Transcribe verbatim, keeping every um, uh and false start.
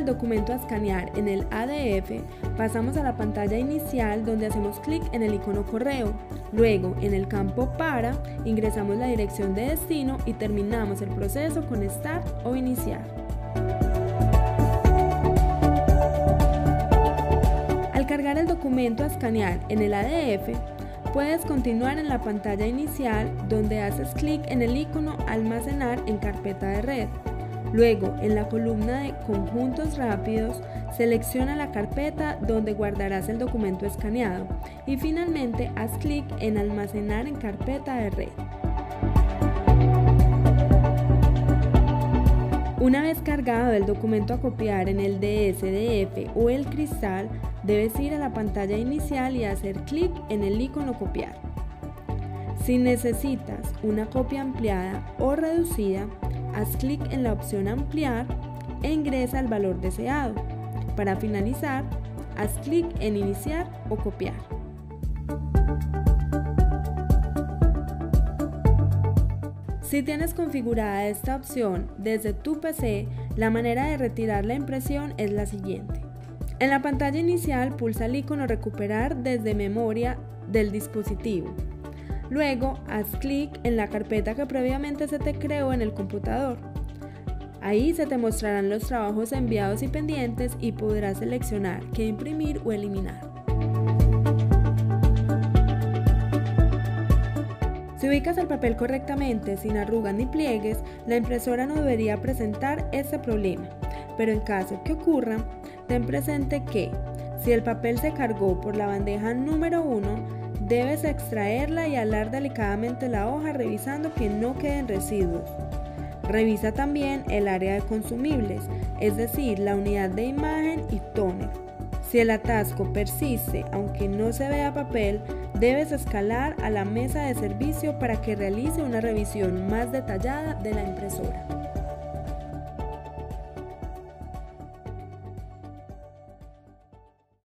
documento a escanear en el A D F, pasamos a la pantalla inicial donde hacemos clic en el icono correo. Luego, en el campo Para, ingresamos la dirección de destino y terminamos el proceso con Start o Iniciar. Al cargar el documento a escanear en el A D F, puedes continuar en la pantalla inicial donde haces clic en el icono Almacenar en carpeta de red. Luego, en la columna de Conjuntos rápidos, selecciona la carpeta donde guardarás el documento escaneado y finalmente haz clic en Almacenar en carpeta de red. Una vez cargado el documento a copiar en el D S D F o el cristal, debes ir a la pantalla inicial y hacer clic en el icono Copiar. Si necesitas una copia ampliada o reducida, haz clic en la opción Ampliar e ingresa el valor deseado. Para finalizar, haz clic en Iniciar o Copiar. Si tienes configurada esta opción desde tu P C, la manera de retirar la impresión es la siguiente. En la pantalla inicial pulsa el icono Recuperar desde memoria del dispositivo. Luego, haz clic en la carpeta que previamente se te creó en el computador. Ahí se te mostrarán los trabajos enviados y pendientes y podrás seleccionar qué imprimir o eliminar. Si ubicas el papel correctamente, sin arrugas ni pliegues, la impresora no debería presentar este problema, pero en caso que ocurra, ten presente que, si el papel se cargó por la bandeja número uno, debes extraerla y alar delicadamente la hoja revisando que no queden residuos. Revisa también el área de consumibles, es decir, la unidad de imagen y tóner. Si el atasco persiste, aunque no se vea papel, debes escalar a la mesa de servicio para que realice una revisión más detallada de la impresora.